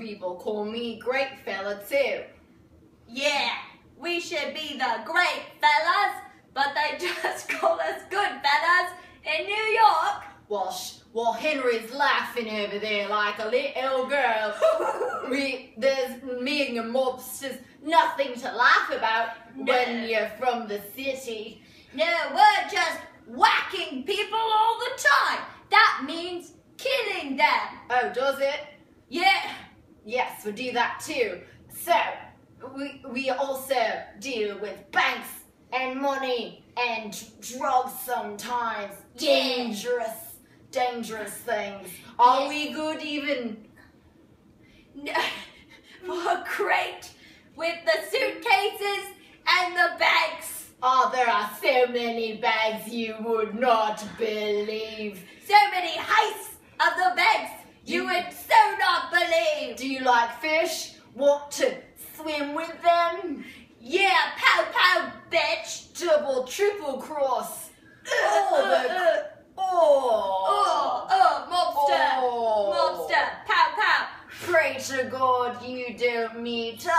people call me Great Fella too. Yeah, we should be the Great Fellas, but they just call us Goodfellas in New York. Well, Henry's laughing over there like a little girl. There's me and your mobsters, nothing to laugh about when you're from the city. No, we're just whacking people all the time. That means killing them. Oh, does it? Yeah. Yes, we do that too. So, we also deal with banks and money and drugs sometimes. Dangerous things. Are we good even? No, we're great with the suitcases and the bags. Oh, there are so many bags you would not believe. So many heists of the bags you would so not believe. Do you like fish? Want to swim with them? Yeah, pow pow, bitch. Double, triple cross. Mobster, pow pow. Pray to God you don't meet